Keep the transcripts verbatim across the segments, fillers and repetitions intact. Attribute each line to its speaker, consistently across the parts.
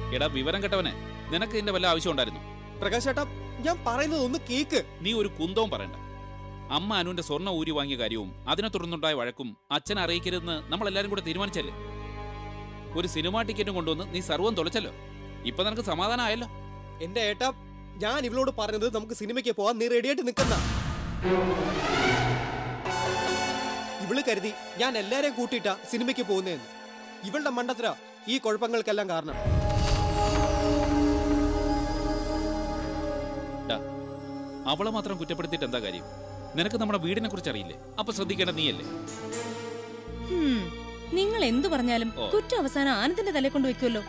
Speaker 1: എടാ വിവരം കേട്ടവനെ, നിനക്ക് ഇതിന്റെ വല്ല ആവശ്യം ഉണ്ടായിരുന്നു?
Speaker 2: പ്രകാശ് ചേട്ടാ, ഞാൻ പറയുന്നത് ഒന്ന് കേക്ക്.
Speaker 1: നീ ഒരു കുന്തവും പറയണ്ട. അമ്മ അനുവിന്റെ സ്വർണ്ണ ഊരി വാങ്ങിയ കാര്യവും അതിനെ തുടർന്നുണ്ടായ വഴക്കും അച്ഛനെ അറിയിക്കരുതെന്ന് നമ്മളെല്ലാരും കൂടെ തീരുമാനിച്ചല്ലേ? ഒരു സിനിമാ ടിക്കറ്റും കൊണ്ടുവന്ന് നീ സർവ്വം തുളച്ചല്ലോ. ഇപ്പൊ നിനക്ക് സമാധാനമായല്ലോ.
Speaker 2: എന്റെ ഏട്ടാ, ഞാൻ ഇവളോട് പറഞ്ഞത് നമുക്ക് സിനിമയ്ക്ക് പോവാൻ നീ റെഡിയായിട്ട് നിൽക്കുന്ന. ഇവള് കരുതി ഞാൻ എല്ലാരെയും കൂട്ടിയിട്ടാ സിനിമയ്ക്ക് പോകുന്നതെന്ന്. ഇവളുടെ മണ്ടത്തര ഈ കുഴപ്പങ്ങൾക്കെല്ലാം കാരണം.
Speaker 1: അവളെ മാത്രം കുറ്റപ്പെടുത്തിയിട്ട് എന്താ കാര്യം? നിനക്ക് നമ്മുടെ വീടിനെ കുറിച്ച് അറിയില്ലേ? അപ്പൊ ശ്രദ്ധിക്കേണ്ട നീയല്ലേ?
Speaker 3: നിങ്ങൾ എന്തു പറഞ്ഞാലും കുറ്റം അവസാനം ആനന്ദിന്റെ തലയെ കൊണ്ട് വെക്കുമല്ലോ.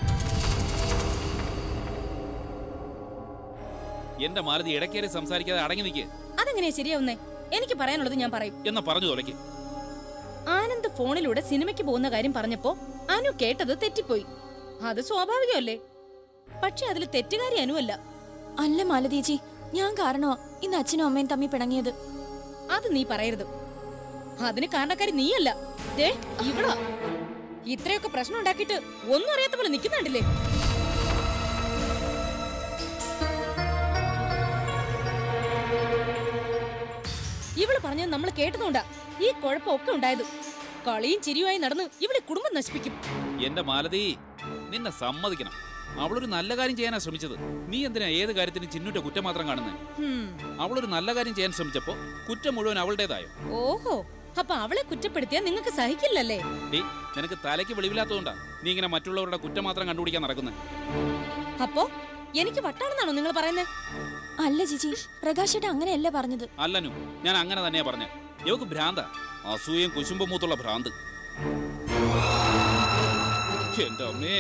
Speaker 1: എന്റെ മാലതി ഇടക്കേറി സംസാരിക്കാതെ അടങ്ങി നിൽക്കേ.
Speaker 3: അതെങ്ങനെയാ ശരിയാവുന്നേ? എനിക്ക് പറയാനുള്ളത് ഞാൻ പറയും.
Speaker 1: എന്നാ പറഞ്ഞു തുലയ്ക്ക്.
Speaker 3: ആനന്ദ് ഫോണിലൂടെ സിനിമയ്ക്ക് പോകുന്ന കാര്യം പറഞ്ഞപ്പോ അനു കേട്ടത് തെറ്റിപ്പോയി. അത് സ്വാഭാവികമല്ലേ? പക്ഷെ അതിൽ തെറ്റുകാരി അനുവല്ല.
Speaker 4: അല്ല മാലതീജി, ഞാൻ കാരണമാ ഇന്ന് അച്ഛനും അമ്മയും തമ്മിൽ പിണങ്ങിയത്.
Speaker 3: അത് നീ പറയരുത്. അതിന് കാരണക്കാരി നീയല്ല, ദേ ഇവളാ. ഇത്രയൊക്കെ പ്രശ്നം ഉണ്ടാക്കിയിട്ട് ഒന്നും അറിയാത്ത പോലെ നിൽക്കുന്നുണ്ടല്ലേ? ഇവള് പറഞ്ഞത് നമ്മൾ കേട്ടതുകൊണ്ടാ ഈ കുഴപ്പമൊക്കെ ഉണ്ടായത്. കളിയും ചിരിയുമായി നടന്ന് ഇവളെ കുടുംബം നശിപ്പിക്കും.
Speaker 1: എന്റെ മാലതി, നിന്നെ സമ്മതിക്കണം. അവളൊരു നല്ല കാര്യം ചെയ്യാനാ ശ്രമിച്ചത്. നീ എന്തിനാ ഏത് കാര്യത്തിന് ചിന്നുറ്റ കുറ്റം മാത്രം കാണുന്നേ? അവളൊരു നല്ല കാര്യം ചെയ്യാൻ ശ്രമിച്ചപ്പോ കുറ്റം മുഴുവൻ അവളുടേതായോ?
Speaker 3: ഓഹോ, അപ്പൊ അവളെ കുറ്റപ്പെടുത്തിയാ നിങ്ങൾക്ക് സഹിക്കില്ലല്ലേ?
Speaker 1: നിനക്ക് തലയ്ക്ക് വെളിവില്ലാത്തതുകൊണ്ടാ നീ ഇങ്ങനെ മറ്റുള്ളവരുടെ കുറ്റം മാത്രം കണ്ടുപിടിക്കാൻ നടക്കുന്നത്.
Speaker 3: അപ്പോ എനിക്ക് വട്ടാണെന്നാണോ നിങ്ങൾ പറയുന്നത്?
Speaker 4: അല്ല ജിജി, പ്രകാശേട്ട അങ്ങനെയല്ല പറഞ്ഞത്.
Speaker 1: അല്ലനു, ഞാൻ അങ്ങനെ തന്നെയാ പറഞ്ഞ. ഇവക്ക് ഭ്രാന്ത, അസൂയം കുശുമ്പമൂത്തുള്ള ഭ്രാന്ത്. എന്റെ അമ്മേ,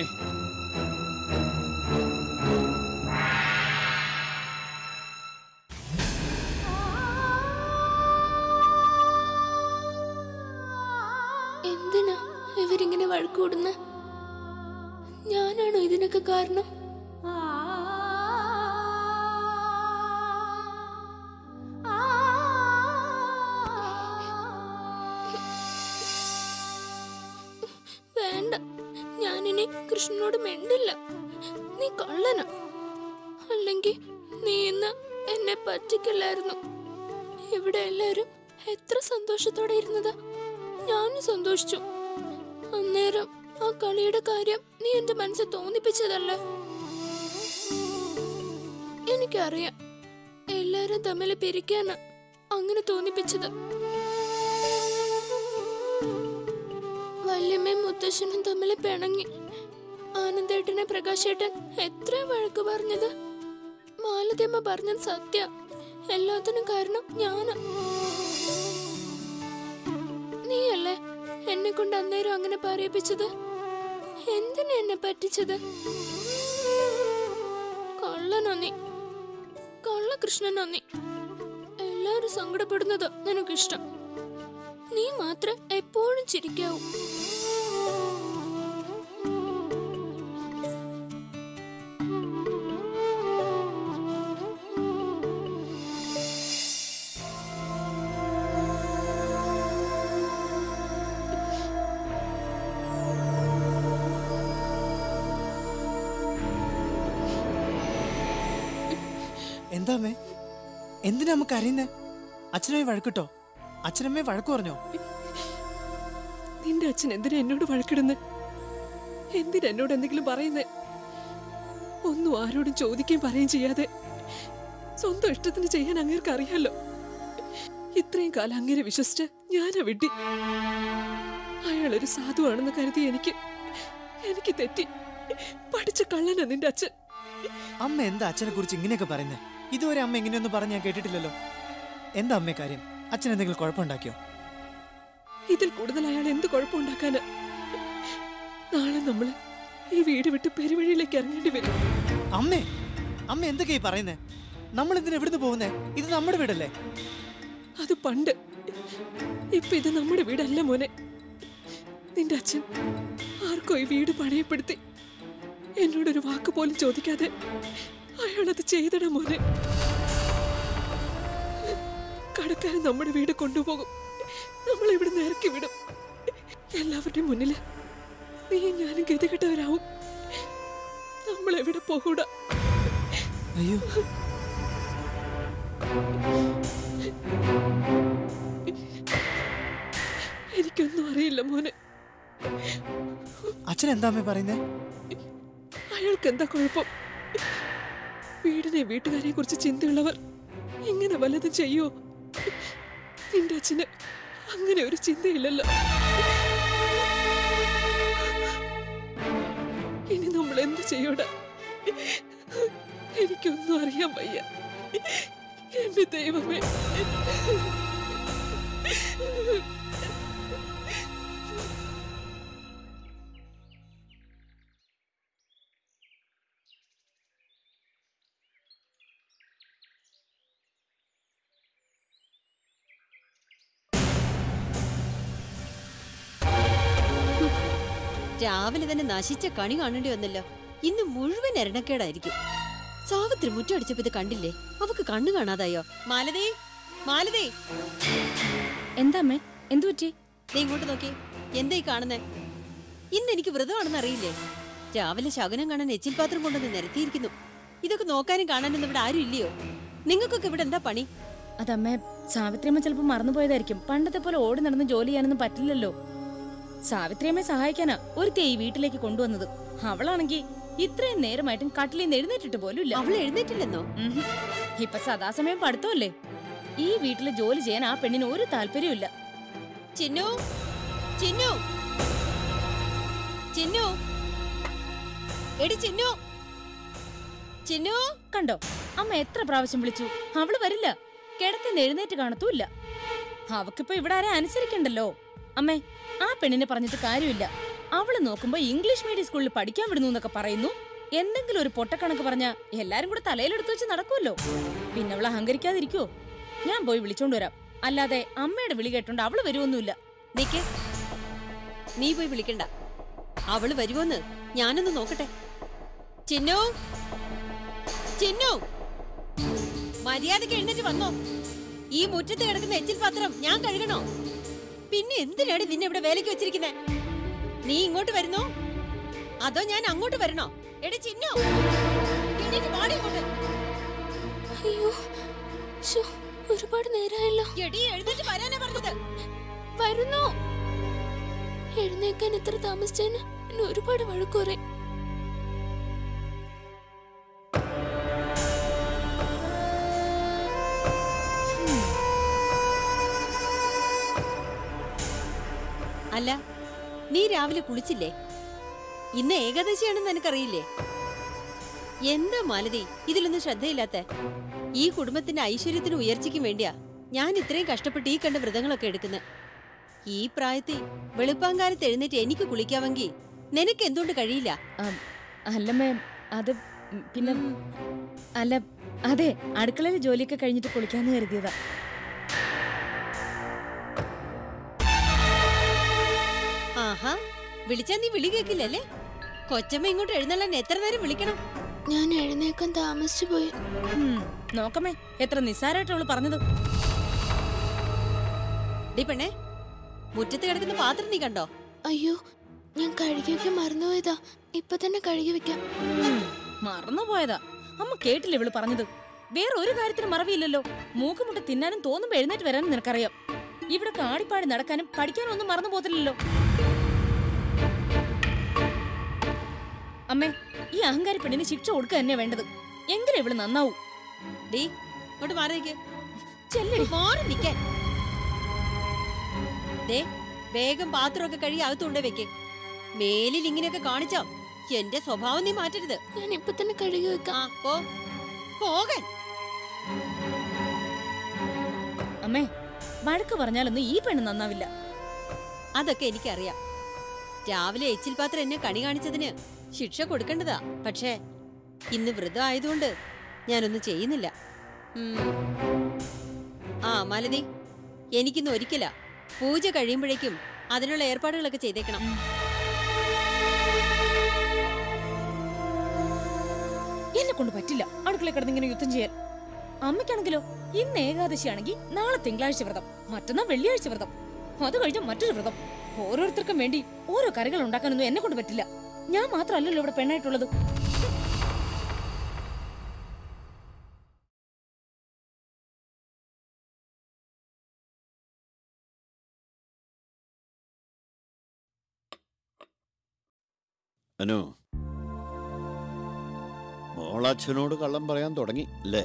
Speaker 5: എന്തിനാ ഇവരിങ്ങനെ വഴക്കൂടുന്ന? ഞാനാണോ ഇതിനൊക്കെ കാരണം? വേണ്ട, ഞാനിനി കൃഷ്ണനോട് മിണ്ടില്ല. നീ കള്ളനാ. അല്ലെങ്കിൽ നീ ഇന്ന് എന്നെ പറ്റിക്കില്ലായിരുന്നു. ഇവിടെ എല്ലാരും എത്ര സന്തോഷത്തോടെ ഇരുന്നതാ. ഞാനും സന്തോഷിച്ചു. അന്നേരം ആ കളിയുടെ കാര്യം നീ എന്റെ മനസ്സിൽ തോന്നിപ്പിച്ചതല്ലേ? എനിക്കറിയാം, എല്ലാരും തമ്മിൽ പിരിക്കാനാ അങ്ങനെ തോന്നിപ്പിച്ചത്. വല്യമ്മയും മുത്തശ്ശനും തമ്മിൽ പിണങ്ങി. ആനന്ദേട്ടനെ പ്രകാശേട്ടൻ എത്ര വഴക്ക് പറഞ്ഞത്. മാലതിയമ്മ പറഞ്ഞത് സത്യ. എല്ലാത്തിനും കാരണം ഞാനാ. നീയല്ലേ എന്നെ കൊണ്ട് അന്നേരം അങ്ങനെ പറയിപ്പിച്ചത്? എന്തിനാ എന്നെ പറ്റിച്ചത്? കള്ളനോ നീ, കള്ള കൃഷ്ണനോ നീ? എല്ലാരും സങ്കടപ്പെടുന്നത് നിനക്കിഷ്ടം. നീ മാത്രം എപ്പോഴും ചിരിക്കാവൂ.
Speaker 6: എന്താ അമ്മേ, എന്തിനാ നമുക്ക് അറിയുന്നേ? അച്ഛനമ്മയെ വഴക്കിട്ടോ? അച്ഛനമ്മയെ വഴക്ക് പറഞ്ഞോ?
Speaker 7: നിന്റെ അച്ഛൻ എന്തിനാ എന്നോട് വഴക്കിടുന്നേ? എന്തിനാ എന്നോട് എന്തെങ്കിലും പറയുന്നേ? ഒന്നും ആരോടും ചോദിക്കുകയും പറയുകയും ചെയ്യാതെ സ്വന്തം ഇഷ്ടത്തിന് ചെയ്യാൻ അങ്ങേർക്ക് അറിയാലോ. ഇത്രയും കാലം അങ്ങേരെ വിശ്വസിച്ച് ഞാനാ വിട്ടി. അയാളൊരു സാധുവാണെന്ന് കരുതി എനിക്ക് എനിക്ക് തെറ്റി. പഠിച്ച കള്ളനാ നിന്റെ അച്ഛൻ.
Speaker 6: അമ്മ എന്താ അച്ഛനെ കുറിച്ച് ഇങ്ങനെയൊക്കെ പറയുന്നേ? ഇതുവരെ അമ്മ ഇങ്ങനെയൊന്നും പറഞ്ഞ് ഞാൻ കേട്ടിട്ടില്ലല്ലോ. എന്താ അമ്മേ കാര്യം? അച്ഛൻ എന്തെങ്കിലും കുഴപ്പമുണ്ടാക്കിയോ?
Speaker 7: ഇതിൽ കൂടുതൽ അയാൾ എന്ത് കുഴപ്പമുണ്ടാക്കാന്? നാളെ നമ്മള് ഈ വീട് വിട്ട് പെരുവഴിയിലേക്ക് ഇറങ്ങേണ്ടി വരും.
Speaker 6: അമ്മേ, അമ്മ എന്തൊക്കെയാ പറയുന്നേ? നമ്മൾ എന്തിനാ എവിടുന്ന് പോകുന്നേ? ഇത് നമ്മുടെ വീടല്ലേ?
Speaker 7: അത് പണ്ട്. ഇപ്പൊ ഇത് നമ്മുടെ വീടല്ല മോനെ. നിന്റെ അച്ഛൻ ആർക്കോ ഈ വീട് പണയപ്പെടുത്തി എന്നോടൊരു വാക്ക് പോലും ചോദിക്കാതെ അയാളത് ചെയ്തട മോനെ. കടക്കാരൻ നമ്മുടെ വീട് കൊണ്ടുപോകും. നമ്മൾ ഇവിടെ ഇറക്കി വിടും. എല്ലാവരുടെയും മുന്നില് നീ ഞാനും ഗതികെട്ടവരാവും. നമ്മൾ എവിടെ പോകൂടാ.
Speaker 6: അയ്യോ,
Speaker 7: എനിക്കൊന്നും അറിയില്ല മോനെ.
Speaker 6: അച്ഛൻ എന്താ അമ്മേ പറയുന്നേ?
Speaker 7: അയാൾക്ക് എന്താ കുഴപ്പം? വീടിനെ വീട്ടുകാരെ കുറിച്ച് ചിന്തയുള്ളവർ എങ്ങനെ വല്ലതും ചെയ്യോ? നിന്റെ അച്ഛന് അങ്ങനെ ഒരു ചിന്തയില്ലല്ലോ. ഇനി നമ്മൾ എന്ത് ചെയ്യൂടാ? എനിക്കൊന്നും അറിയാൻ വയ്യ. എന്റെ ദൈവമേ.
Speaker 8: രാവിലെ തന്നെ നശിച്ച കണി കാണേണ്ടി വന്നല്ലോ. ഇന്ന് മുഴുവൻ എരണക്കേടായിരിക്കും. സാവിത്രി മുറ്റടിച്ചപ്പോ ഇത് കണ്ടില്ലേ? അവക്ക് കണ്ണു കാണാതായോ? മാലതി, മാലതി,
Speaker 3: എന്താ അമ്മേ? എന്തു പറ്റി?
Speaker 8: നീ ഇങ്ങോട്ട് നോക്കി. എന്തായി കാണുന്നേ? ഇന്ന് എനിക്ക് വ്രതമാണെന്ന് അറിയില്ലേ? രാവിലെ ശകുനം കാണാൻ എച്ചിൽ പാത്രം കൊണ്ടുവന്ന് നിരത്തിയിരിക്കുന്നു. ഇതൊക്കെ നോക്കാനും കാണാനൊന്നും ഇവിടെ ആരും ഇല്ലയോ? നിങ്ങൾക്കൊക്കെ ഇവിടെ എന്താ പണി?
Speaker 3: അതമ്മേ, സാവിത്രിയമ്മ ചിലപ്പോ മറന്നുപോയതായിരിക്കും. പണ്ടത്തെ പോലെ ഓടി നടന്ന് ജോലി ചെയ്യാനൊന്നും പറ്റില്ലല്ലോ. സാവിത്രിയമ്മയെ സഹായിക്കാനാ ഒരുത്തി ഈ വീട്ടിലേക്ക് കൊണ്ടുവന്നത്. അവളാണെങ്കിൽ ഇത്രയും നേരമായിട്ടും കട്ടിലിൽ നിന്ന് എഴുന്നേറ്റിട്ട് പോലും ഇല്ല.
Speaker 8: അവൾ എഴുന്നേറ്റില്ലെന്നോ?
Speaker 3: ഇപ്പൊ സദാസമയം പഠിത്തമല്ലേ. ഈ വീട്ടില് ജോലി ചെയ്യാൻ ആ പെണ്ണിന് ഒരു താല്പര്യമില്ല.
Speaker 8: ചിന്നു, ചിന്നു, ചിന്നു, എടി ചിന്നു, ചിന്നു.
Speaker 3: കണ്ടോ അമ്മ എത്ര പ്രാവശ്യം വിളിച്ചു, അവള് വരില്ല. കിടക്കുന്ന എഴുന്നേറ്റ് കാണത്തുമില്ല. അവക്കിപ്പോ ഇവിടെ ആരെ അനുസരിക്കണ്ടല്ലോ. അമ്മേ, ആ പെണ്ണിനെ പറഞ്ഞിട്ട് കാര്യമില്ല. അവള് നോക്കുമ്പോ ഇംഗ്ലീഷ് മീഡിയം സ്കൂളിൽ പഠിക്കാൻ വിടുന്നു എന്നൊക്കെ പറയുന്നു. എന്തെങ്കിലും ഒരു പൊട്ടക്കണക്ക് പറഞ്ഞ എല്ലാരും കൂടെ തലയിലെടുത്ത് വെച്ച് നടക്കുമല്ലോ. പിന്നെ അവള് അഹങ്കരിക്കാതിരിക്കുവോ? ഞാൻ പോയി വിളിച്ചോണ്ട് വരാം. അല്ലാതെ അമ്മയുടെ വിളി കേട്ടോണ്ട് അവള് വരുവൊന്നുമില്ല.
Speaker 8: നിക്ക്, നീ പോയി വിളിക്കണ്ട. അവള് വരുവോന്ന് ഞാനൊന്ന് നോക്കട്ടെ. ചിന്നു, ചിന്നു, മര്യാദക്ക് എഴുന്നേറ്റ് വന്നോ. ഈ മുറ്റത്ത് കിടക്കുന്ന എച്ചിൽ പാത്രം ഞാൻ കഴുകണോ? പിന്നെ എന്തിനാണ് നിന്നെ ഇവിടെ വേലയ്ക്ക് വെച്ചിരിക്കുന്നേ? നീ ഇങ്ങോട്ട് വരുന്നോ അതോ ഞാൻ അങ്ങോട്ട് വരണോ? എടി ചിന്നു, എണീറ്റ് വാടി ഇങ്ങോട്ട്.
Speaker 5: അയ്യോ, ശോ, ഒരുപാട് നേരമായല്ലോ.
Speaker 8: എടി എഴുന്നേറ്റ് വരാനാ പറഞ്ഞത്.
Speaker 5: വരുന്നു. എഴുന്നേക്കാൻ എത്ര താമസിച്ചേന് എന്നെ ഒരുപാട് വഴക്കുറേ.
Speaker 8: അല്ല, നീ രാവിലെ കുളിച്ചില്ലേ? ഇന്ന് ഏകാദശിയാണെന്ന് നിനക്കറിയില്ലേ? എന്താ മാലതി ഇതിലൊന്നും ശ്രദ്ധയില്ലാത്ത? ഈ കുടുംബത്തിന്റെ ഐശ്വര്യത്തിനും ഉയർച്ചയ്ക്കും വേണ്ടിയാ ഞാൻ ഇത്രയും കഷ്ടപ്പെട്ട് ഈ കണ്ട വ്രതങ്ങളൊക്കെ എടുക്കുന്നത്. ഈ പ്രായത്തിൽ വെളുപ്പാങ്കാലത്ത് എഴുന്നേറ്റ് എനിക്ക് കുളിക്കാമെങ്കിൽ നിനക്ക് എന്തുകൊണ്ട് കഴിയില്ല?
Speaker 3: അല്ലമ്മേ, അത് പിന്നെ അല്ല, അതെ, അടുക്കളയിലെ ജോലിയൊക്കെ കഴിഞ്ഞിട്ട് കുളിക്കാന്ന് കരുതിയതാ.
Speaker 8: ആഹാ, വിളിച്ചാ നീ വിളി കേക്കില്ലല്ലേ? കൊച്ചമ്മ ഇങ്ങോട്ട് എഴുന്നള്ളാൻ എത്ര നേരം വിളിക്കണം?
Speaker 5: ഞാൻ എഴുന്നേക്കാൻ താമസിച്ചു പോയി.
Speaker 3: നോക്കമ്മേ, എത്ര നിസ്സാരായിട്ട് അവള് പറഞ്ഞത്.
Speaker 8: ഡി പെണ്ണേ, മുറ്റത്ത് കിടക്കുന്ന പാത്രം നീ കണ്ടോ?
Speaker 5: അയ്യോ, ഞാൻ കഴുകി വെക്കാൻ മറന്നുപോയതാ. ഇപ്പൊ തന്നെ കഴുകി വെക്കാം.
Speaker 3: മറന്നുപോയതാ? അമ്മ കേട്ടില്ല ഇവള് പറഞ്ഞത്. വേറെ ഒരു കാര്യത്തിന് മറവിയില്ലല്ലോ. മൂക്കുമുട്ട തിന്നാനും തോന്നുമ്പോ എഴുന്നേറ്റ് വരാനും നിനക്കറിയാം. ഇവിടെ ആടിപ്പാടി നടക്കാനും പഠിക്കാനും ഒന്നും മറന്നു പോകത്തില്ലല്ലോ. അമ്മേ, ഈ അഹങ്കാരി പെണ്ണിന് ശിക്ഷ കൊടുക്കുക തന്നെ വേണ്ടത്. എങ്കിലും ഇവള് നന്നാവൂ.
Speaker 8: ഡീ ഇങ്ങോട്ട് മാറി നിൽക്ക്.
Speaker 3: ചെല്ലടി.
Speaker 8: മാറി നിൽക്കാൻ. ദേ, വേഗം പാത്രമൊക്കെ കഴുകി അകത്തുകൊണ്ടേ വെക്ക്. മേലിൽ ഇങ്ങനെയൊക്കെ കാണിച്ചോ എന്റെ സ്വഭാവം നീ മാറ്റരുത്.
Speaker 5: ഞാൻ ഇപ്പൊ തന്നെ കഴുകി വെക്കാം.
Speaker 8: ആ, പോ, പോകാൻ.
Speaker 3: അമ്മേ, വഴക്ക് പറഞ്ഞാലൊന്നും ഈ പെണ്ണ് നന്നാവില്ല.
Speaker 8: അതൊക്കെ എനിക്കറിയാം. രാവിലെ എച്ചിൽ പാത്രം എന്നെ കണി കാണിച്ചതിന് ശിക്ഷ കൊടുക്കേണ്ടതാ. പക്ഷേ ഇന്ന് വ്രതം ആയതുകൊണ്ട് ഞാനൊന്നും ചെയ്യുന്നില്ല. ആ മാലതി, എനിക്കിന്ന് ഒരിക്കലാ. പൂജ കഴിയുമ്പോഴേക്കും അതിനുള്ള ഏർപ്പാടുകളൊക്കെ ചെയ്തേക്കണം.
Speaker 3: എന്നെ കൊണ്ട് പറ്റില്ല അടുക്കള കിടന്ന് ഇങ്ങനെ യുദ്ധം ചെയ്യാൻ. അമ്മയ്ക്കാണെങ്കിലോ ഇന്ന് ഏകാദശിയാണെങ്കിൽ നാളെ തിങ്കളാഴ്ച വ്രതം, മറ്റന്നാൾ വെള്ളിയാഴ്ച വ്രതം, അത് കഴിഞ്ഞ മറ്റൊരു വ്രതം. ഓരോരുത്തർക്കും വേണ്ടി ഓരോ കറികൾ ഉണ്ടാക്കാനൊന്നും എന്നെ കൊണ്ട് പറ്റില്ല. ഞാൻ മാത്രമല്ലല്ലോ ഇവിടെ പെണ്ണായിട്ടുള്ളത്.
Speaker 9: അനു, മോളച്ഛനോട് കള്ളം പറയാൻ തുടങ്ങി അല്ലേ?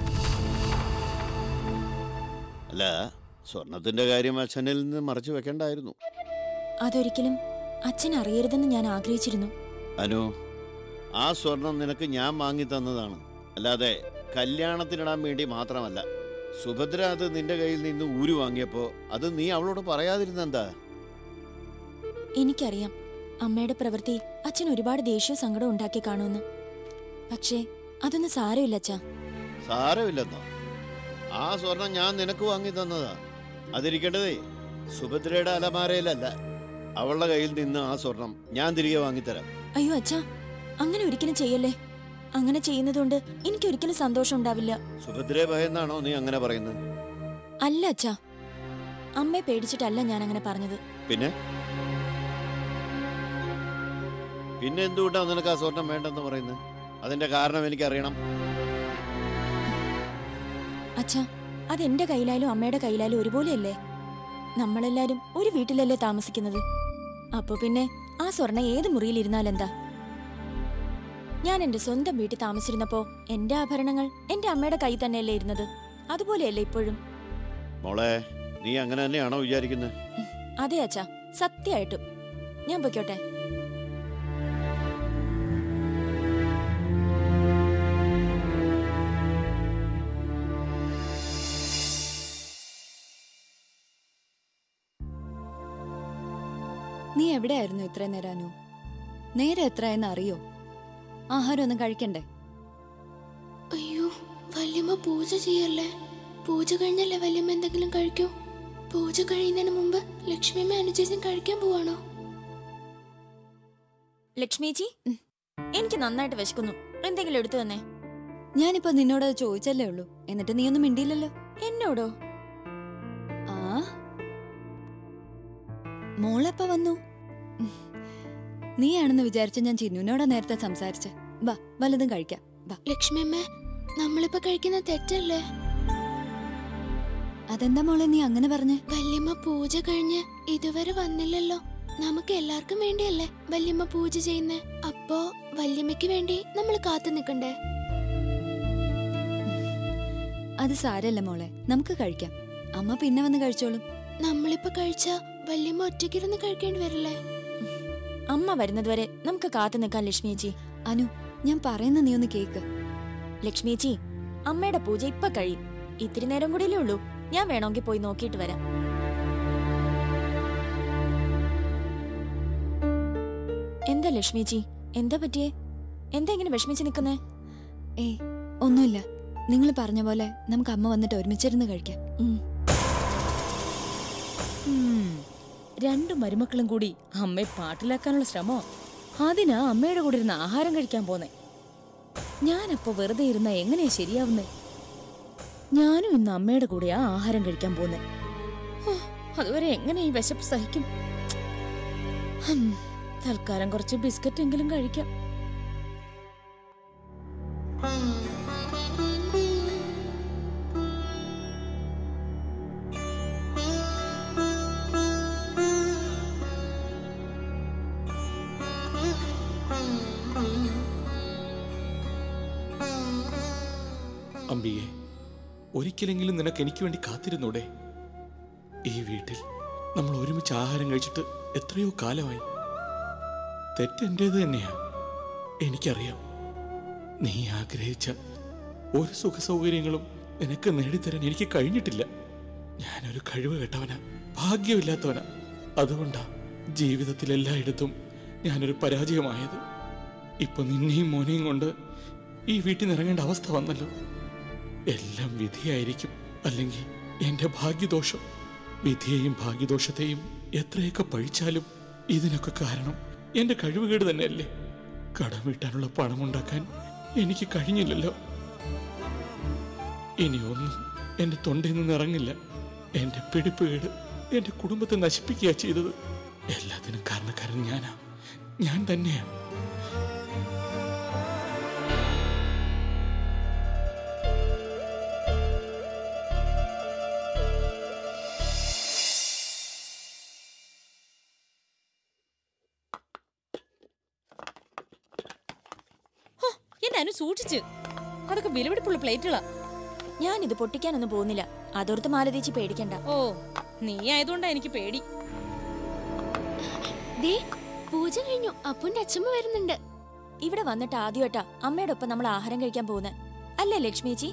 Speaker 9: അല്ല, സ്വർണത്തിന്റെ കാര്യം അച്ഛനിൽ നിന്ന് മറച്ചു വെക്കണ്ടായിരുന്നു.
Speaker 4: അതൊരിക്കലും അച്ഛൻ അറിയരുതെന്ന് ഞാൻ ആഗ്രഹിച്ചിരുന്നു.
Speaker 9: അനു, ആ സ്വർണം നിനക്ക് ഞാൻ വാങ്ങി തന്നതാണ്, അല്ലാതെ കല്യാണത്തിനിടാൻ വേണ്ടി മാത്രമല്ല. സുഭദ്ര അത് നിന്റെ കയ്യിൽ നിന്ന് ഊരു വാങ്ങിയപ്പോ അത് നീ അവളോട് പറയാതിരുന്നെന്താ?
Speaker 4: എനിക്കറിയാം അമ്മയുടെ പ്രവൃത്തി അച്ഛൻ ഒരുപാട് ദേഷ്യവും സങ്കടവും ഉണ്ടാക്കി കാണുമെന്ന്. പക്ഷേ അതൊന്നും സാരമില്ല അച്ഛാ.
Speaker 9: സാരമില്ലെന്നോ? ആ സ്വർണം ഞാൻ നിനക്ക് വാങ്ങി തന്നതാ. അതിരിക്കേണ്ടതേ സുഭദ്രയുടെ അലമാരയിലല്ല, അവളുടെ കയ്യിൽ നിന്ന് ആ സ്വർണം ഞാൻ തിരികെ വാങ്ങിത്തരാം.
Speaker 4: അയ്യോ അച്ഛാ, അങ്ങനെ ഒരിക്കലും ചെയ്യല്ലേ. അങ്ങനെ ചെയ്യുന്നതുകൊണ്ട് എനിക്ക് ഒരിക്കലും സന്തോഷം ഉണ്ടാവില്ല.
Speaker 9: സുഭദ്രയെ ഭയന്നാണോ നീ അങ്ങനെ പറയുന്നത്?
Speaker 4: അല്ല അച്ഛാ, അമ്മയെ പേടിച്ചിട്ടല്ല ഞാൻ അങ്ങനെ പറഞ്ഞത്.
Speaker 9: പിന്നെ പിന്നെ എന്തുകൊണ്ടാണ് നിനക്ക് ആ സ്വർണം വേണ്ടെന്ന് പറയുന്നത്? അതിന്റെ കാരണം എനിക്കറിയണം.
Speaker 4: അച്ഛാ, അതെന്റെ കയ്യിലായാലും അമ്മയുടെ കയ്യിലായാലും ഒരുപോലെയല്ലേ? നമ്മളെല്ലാരും ഒരു വീട്ടിലല്ലേ താമസിക്കുന്നത്. അപ്പൊ പിന്നെ ആ സ്വർണം ഏത് മുറിയിലിരുന്നാലെന്താ? ഞാൻ എന്റെ സ്വന്തം വീട്ടിൽ താമസിച്ചിരുന്നപ്പോ എന്റെ ആഭരണങ്ങൾ എന്റെ അമ്മയുടെ കൈ തന്നെയല്ലേ ഇരുന്നത്. അതുപോലെയല്ലേ ഇപ്പോഴും?
Speaker 9: മോളെ, നീ അങ്ങനെ തന്നെയാണോ വിചാരിക്കുന്നത്?
Speaker 4: അതെ അച്ഛാ, സത്യമായിട്ടും. ഞാൻ പൊയ്ക്കോട്ടെ.
Speaker 10: നീ എവിടെയായിരുന്നു ഇത്രയും നേരം അനു? നേരെ എത്രയെന്ന് അറിയോ? ആഹാരം ഒന്നും കഴിക്കണ്ടേ?
Speaker 5: അയ്യോ, വല്യമ്മ പൂജ ചെയ്യല്ലേ. പൂജ കഴിഞ്ഞല്ലേ വല്യമ്മ എന്തെങ്കിലും കഴിക്കൂ? പൂജ കഴിയുന്നതിന് മുമ്പ് ലക്ഷ്മിയമ്മ അനുചേച്ചൻ കഴിക്കാൻ പോവാണോ?
Speaker 4: ലക്ഷ്മിജി, എനിക്ക് നന്നായിട്ട് വിശക്കുന്നു. എന്തെങ്കിലും എടുത്തു തന്നെ.
Speaker 10: ഞാനിപ്പോ നിന്നോട് ചോദിച്ചല്ലേ ഉള്ളൂ, എന്നിട്ട് നീ ഒന്നും മിണ്ടിയില്ലല്ലോ.
Speaker 4: എന്നോടോ?
Speaker 10: ആ, മോളെപ്പ വന്നു? നീയാണെന്ന് വിചാരിച്ച ഞാൻ ചിന്നുവിനോടാ നേരത്തെ സംസാരിച്ച. വാ, വല്ലതും കഴിക്കാം. വാ.
Speaker 5: ലക്ഷ്മിയമ്മ, നമ്മളിപ്പോ കഴിക്കുന്ന തെറ്റല്ലേ?
Speaker 10: അതെന്താ മോളെ നീ അങ്ങനെ പറഞ്ഞേ?
Speaker 5: വല്യമ്മ പൂജ കഴിഞ്ഞ് ഇതുവരെ വന്നില്ലല്ലോ. നമുക്ക് എല്ലാവർക്കും വേണ്ടിയല്ലേ വല്യമ്മ പൂജ ചെയ്യുന്നേ. അപ്പോ വല്യമ്മയ്ക്ക് വേണ്ടി നമ്മൾ കാത്തു നിൽക്കണ്ടേ?
Speaker 10: അത് സാരല്ല മോളെ, നമുക്ക് കഴിക്കാം. അമ്മ പിന്നെ വന്ന് കഴിച്ചോളും.
Speaker 5: നമ്മളിപ്പോ കഴിച്ചാ വല്യമ്മ ഒറ്റയ്ക്കിരുന്ന് കഴിക്കേണ്ടി വരില്ലേ?
Speaker 4: അമ്മ വരുന്നതുവരെ നമുക്ക് കാത്തു നിൽക്കാം ലക്ഷ്മിജി.
Speaker 10: അനു, ഞാൻ പറയുന്ന നീ ഒന്ന് കേക്ക്.
Speaker 4: ലക്ഷ്മിജി, അമ്മയുടെ പൂജ ഇപ്പൊ കഴിയും. ഇത്തിരി നേരം കൂടിയല്ലേ ഉള്ളൂ. ഞാൻ വേണമെങ്കിൽ പോയി നോക്കിയിട്ട് വരാം. എന്താ ലക്ഷ്മിജി, എന്താ പറ്റിയേ? എന്താ ഇങ്ങനെ വിഷമിച്ച് നിൽക്കുന്നേ?
Speaker 10: ഏയ് ഒന്നുമില്ല. നിങ്ങൾ പറഞ്ഞ പോലെ നമുക്ക് അമ്മ വന്നിട്ട് ഒരുമിച്ചിരുന്ന് കഴിക്കാം.
Speaker 3: രണ്ടു മരുമക്കളും കൂടി അമ്മയെ പാട്ടിലാക്കാനുള്ള ശ്രമോ? അതിനാ അമ്മയുടെ കൂടെ ഇരുന്ന് ആഹാരം കഴിക്കാൻ പോന്നെ. ഞാനപ്പോ വെറുതെ ഇരുന്ന എങ്ങനെയാ ശരിയാവുന്നേ? ഞാനും ഇന്ന് അമ്മയുടെ കൂടെയാ ആഹാരം കഴിക്കാൻ പോന്നെ. അതുവരെ എങ്ങനെ ഈ വിശപ്പ് സഹിക്കും? തൽക്കാലം കുറച്ച് ബിസ്ക്കറ്റ് എങ്കിലും കഴിക്കാം.
Speaker 11: അമ്പിയെ, ഒരിക്കലെങ്കിലും നിനക്ക് എനിക്ക് വേണ്ടി കാത്തിരുന്നൂടെ? ഈ വീട്ടിൽ നമ്മൾ ഒരുമിച്ച് ആഹാരം കഴിച്ചിട്ട് എത്രയോ കാലമായി. തെറ്റെൻ്റേത് തന്നെയാ, എനിക്കറിയാം. നീ ആഗ്രഹിച്ച ഒരു സുഖ സൗകര്യങ്ങളും നിനക്ക് നേടിത്തരാൻ എനിക്ക് കഴിഞ്ഞിട്ടില്ല. ഞാനൊരു കഴിവ് കെട്ടവനാ, ഭാഗ്യമില്ലാത്തവനാ. അതുകൊണ്ടാ ജീവിതത്തിൽ എല്ലായിടത്തും ഞാനൊരു പരാജയമായത്. ഇപ്പൊ നിന്നെയും മോനെയും കൊണ്ട് ഈ വീട്ടിൽ നിന്ന് ഇറങ്ങേണ്ട അവസ്ഥ വന്നല്ലോ. എല്ലാം വിധിയായിരിക്കും, അല്ലെങ്കിൽ എന്റെ ഭാഗ്യദോഷം. വിധിയെയും ഭാഗ്യദോഷത്തെയും എത്രയൊക്കെ പഴിച്ചാലും ഇതിനൊക്കെ കാരണം എന്റെ കഴിവുകേട് തന്നെയല്ലേ? കടം വീട്ടാനുള്ള പണമുണ്ടാക്കാൻ എനിക്ക് കഴിഞ്ഞില്ലല്ലോ. ഇനി ഒന്നും എന്റെ തൊണ്ടയിൽ നിന്ന് ഇറങ്ങില്ല. എന്റെ പിടിപ്പുകേട് എന്റെ കുടുംബത്തെ നശിപ്പിക്കുക ചെയ്തത്. എല്ലാത്തിനും കാരണക്കാരൻ ഞാനാ, ഞാൻ തന്നെയാ.
Speaker 3: അനു സൂക്ഷിച്ച്. അതൊക്കെ വിലപിടിപ്പുള്ള പ്ലേറ്റുകളാ.
Speaker 4: ഞാൻ ഇത് പൊട്ടിക്കാനൊന്നും പോകുന്നില്ല. അതോർത്ത് മാലതേച്ചി പേടിക്കണ്ട.
Speaker 3: ഓ, നീ ആയതുകൊണ്ടാ എനിക്ക് പേടി.
Speaker 5: ദേ പൂജ കഴിഞ്ഞു. അപ്പുന്റെ അച്ഛമ്മ വരുന്നുണ്ട്.
Speaker 4: ഇവിടെ വന്നിട്ട് ആദ്യമായിട്ടാ അമ്മയുടെ ഒപ്പം നമ്മൾ ആഹാരം കഴിക്കാൻ പോകുന്നത് അല്ലേ ലക്ഷ്മിയേച്ചി?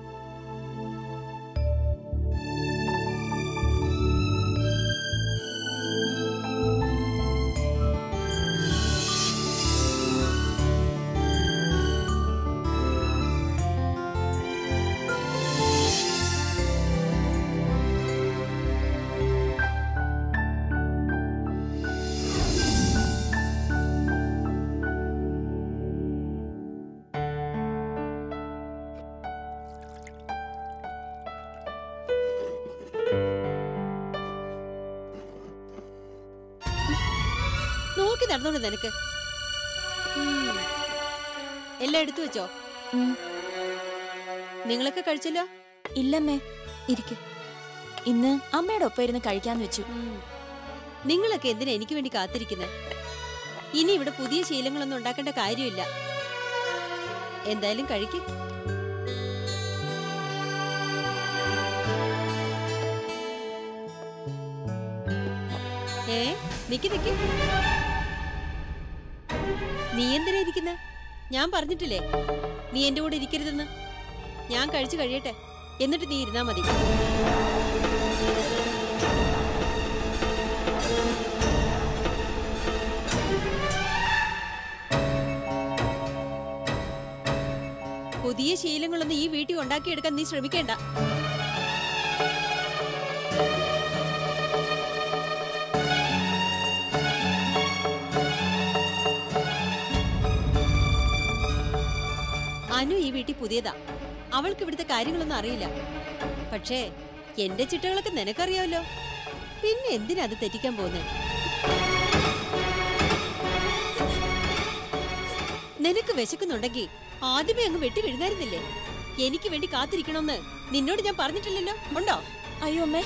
Speaker 8: നോക്കി നടന്നോണ്ട് നിനക്ക്. എല്ലാം എടുത്തു വെച്ചോ? നിങ്ങളൊക്കെ കഴിച്ചല്ലോ?
Speaker 4: ഇല്ലമ്മേ, ഇരിക്കും. ഇന്ന് അമ്മയുടെ ഒപ്പം ഇരുന്ന് കഴിക്കാന്ന് വെച്ചു.
Speaker 8: നിങ്ങളൊക്കെ എന്തിനാ എനിക്ക് വേണ്ടി കാത്തിരിക്കുന്നത്? ഇനി ഇവിടെ പുതിയ ശീലങ്ങളൊന്നും ഉണ്ടാക്കേണ്ട കാര്യമില്ല. എന്തായാലും കഴിക്കും. ഏ നിക്ക് നിക്ക്, നീ എന്തിനാ ഇരിക്കുന്ന? ഞാൻ പറഞ്ഞിട്ടില്ലേ നീ എന്റെ കൂടെ ഇരിക്കരുതെന്ന്. ഞാൻ കഴിച്ചു കഴിയട്ടെ, എന്നിട്ട് നീ ഇരുന്നാ മതി. പുതിയ ശീലങ്ങളൊന്നും ഈ വീട്ടിൽ ഉണ്ടാക്കിയെടുക്കാൻ നീ ശ്രമിക്കേണ്ട. അനു ഈ വീട്ടിൽ പുതിയതാ. അവൾക്ക് ഇവിടുത്തെ കാര്യങ്ങളൊന്നും അറിയില്ല. പക്ഷേ എന്റെ ചിട്ടകളൊക്കെ നിനക്കറിയാമല്ലോ. പിന്നെ എന്തിനാ അത് തെറ്റിക്കാൻ പോകുന്നത്? നിനക്ക് വിശക്കുന്നുണ്ടെങ്കിൽ ആദ്യമേ അങ്ങ് വെട്ടി വിഴുങ്ങായിരുന്നില്ലേ? എനിക്ക് വേണ്ടി കാത്തിരിക്കണമെന്ന് നിന്നോട് ഞാൻ പറഞ്ഞിട്ടില്ലല്ലോ. ഉണ്ടോ?
Speaker 4: അയ്യോ അമ്മേ,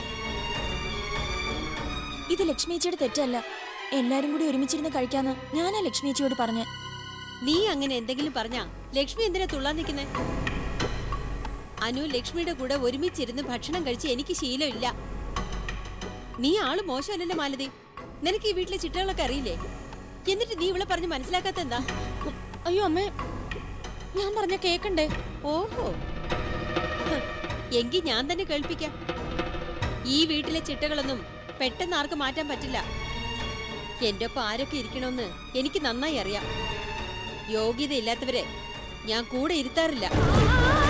Speaker 4: ഇത് ലക്ഷ്മിയേച്ചിയുടെ തെറ്റല്ല. എല്ലാരും കൂടി ഒരുമിച്ചിരുന്ന് കഴിക്കാന്ന് ഞാനാ ലക്ഷ്മിയേച്ചിയോട് പറഞ്ഞേ.
Speaker 8: നീ അങ്ങനെ എന്തെങ്കിലും പറഞ്ഞാ ലക്ഷ്മി എന്തിനാ തുള്ളാൻ നിൽക്കുന്നേ? അനു ലക്ഷ്മിയുടെ കൂടെ ഒരുമിച്ചിരുന്ന് ഭക്ഷണം കഴിച്ച് എനിക്ക് ശീലമില്ല. നീ ആള് മോശമല്ലല്ലോ മാലതി. നിനക്ക് ഈ വീട്ടിലെ ചിട്ടകളൊക്കെ അറിയില്ലേ? എന്നിട്ട് നീ ഇവളെ പറഞ്ഞ് മനസ്സിലാക്കാത്ത എന്താ?
Speaker 3: അയ്യോ അമ്മേ, ഞാൻ പറഞ്ഞ കേക്കണ്ടേ?
Speaker 8: ഓഹോ, എങ്കിൽ ഞാൻ തന്നെ കേൾപ്പിക്കാം. ഈ വീട്ടിലെ ചിട്ടകളൊന്നും പെട്ടെന്ന് ആർക്ക് മാറ്റാൻ പറ്റില്ല. എന്റെ ഒപ്പം ആരൊക്കെ ഇരിക്കണമെന്ന് എനിക്ക് നന്നായി അറിയാം. യോഗ്യതയില്ലാത്തവരെ ഞാൻ കൂടെ ഇരുത്താറില്ല.